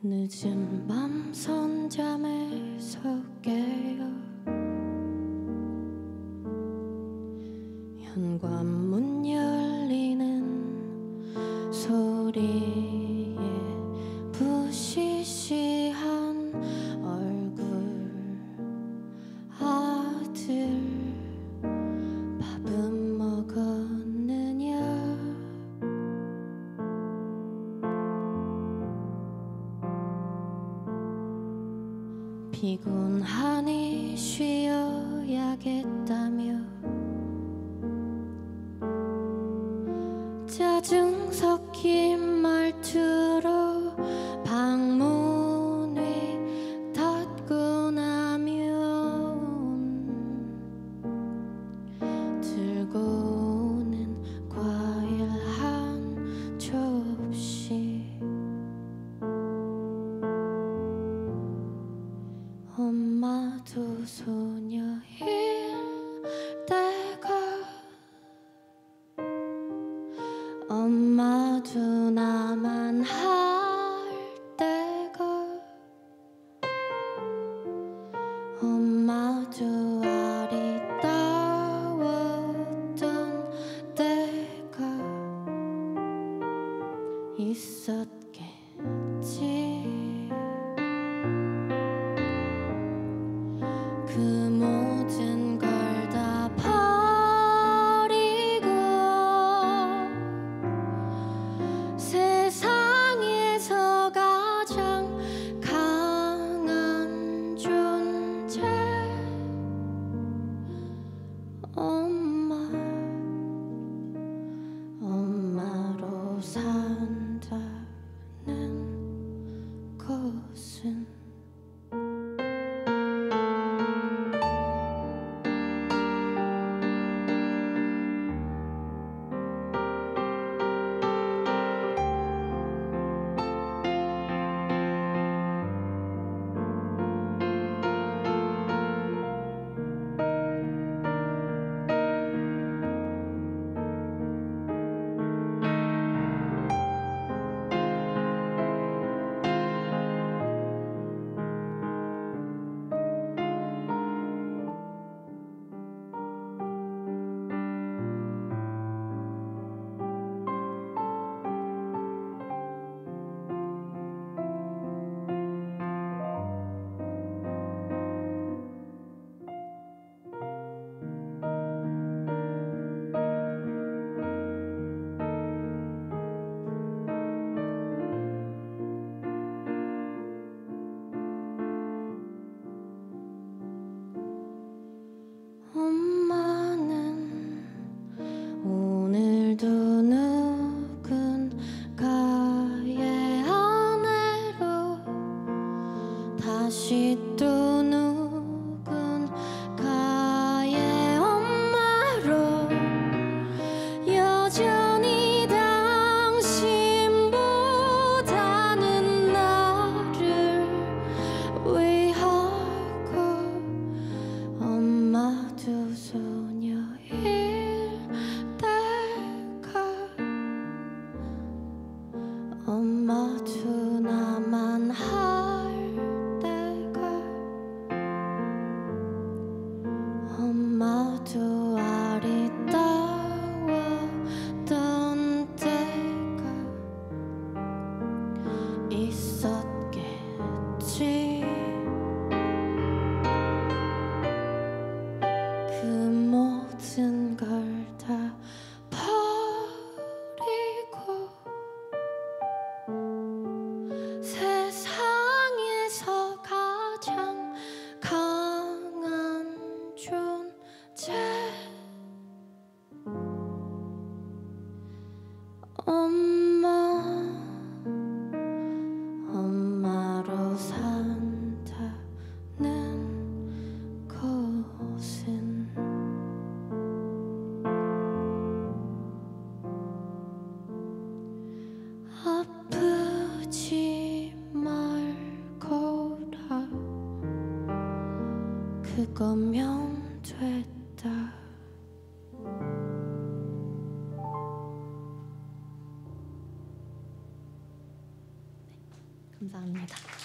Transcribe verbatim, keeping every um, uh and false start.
늦은 밤 선잠에서 깨어 현관문 열리는 소리에 부시시한 얼굴 아들 밥은 먹었느냐 피곤하니 쉬어야겠다며 짜증 섞인 말투로 방문 위 닫고 나면 들고 오는 과일 한 접시 엄마도 소녀일 때가 엄마도 나만 할 때가 엄마도 아리따웠던 때가 있었겠지. 그 모든 걸 다 버리고 세상에서 가장 강한 존재 엄마 엄마로 산다는 것은 엄마는 오늘도 누군가의 아내로 다시 또 누군가의 엄마로 여전히 당신보다는 나를 위하고 엄마도 소녀일 때가 엄마도 나만 할 때가 엄마도 아리따웠던 때가 있었겠지. 그 모든 걸 다 버리고 세상에서 가장 강한 존재 엄마 엄마로 산다는 것은 아프지 말거라 그거면 됐다. 감사합니다.